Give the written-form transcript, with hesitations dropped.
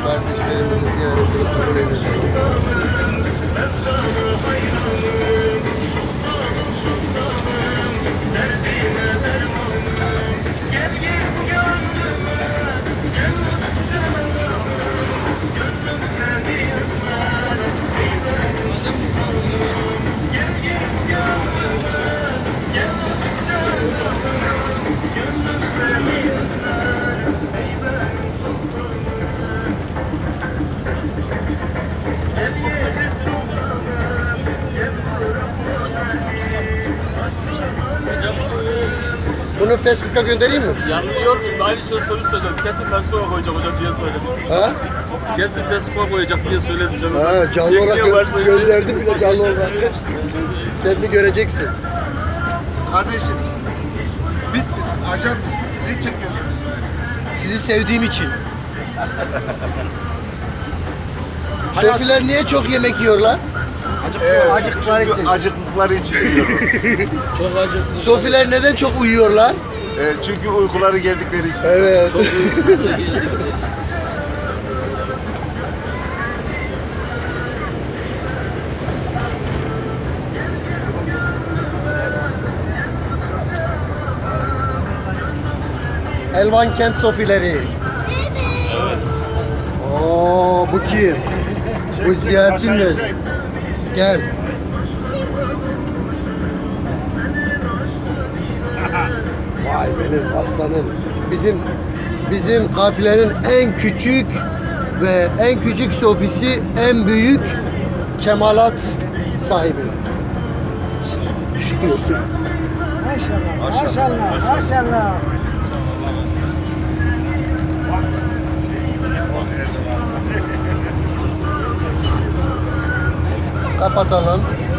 Kardeşlerimizi ziyaretini kabul eylesin. Bunu Facebook'a göndereyim mi? Yanılıyor çünkü aynı şey soruyorsa hocam. Kesin Facebook'a koyacak hocam diye söyledim. Ha? Kesin Facebook'a koyacak diye söyledim canım. Ha, canlı olarak gönderdim bile canlı olarak. Kendini göreceksin. Kardeşim, Bitlis'in, ajan mısın? Ne çekiyorsunuz resminizi? Sizi sevdiğim için. Sofiler niye çok yemek yiyorlar? Acıktıkları için. Acıktıkları için diyorum. Çok acı. Sofiler neden çok uyuyorlar? Çünkü uykuları geldikleri için. Evet. Elvan Kent Sofileri. Evet. Oo, bu kim? Bu Ziyaettin mi? Gel. Vay benim aslanım. Bizim kafilenin en küçük ve en küçük sofisi, en büyük kemalat sahibi. Maşallah, maşallah, maşallah. Kapatalım.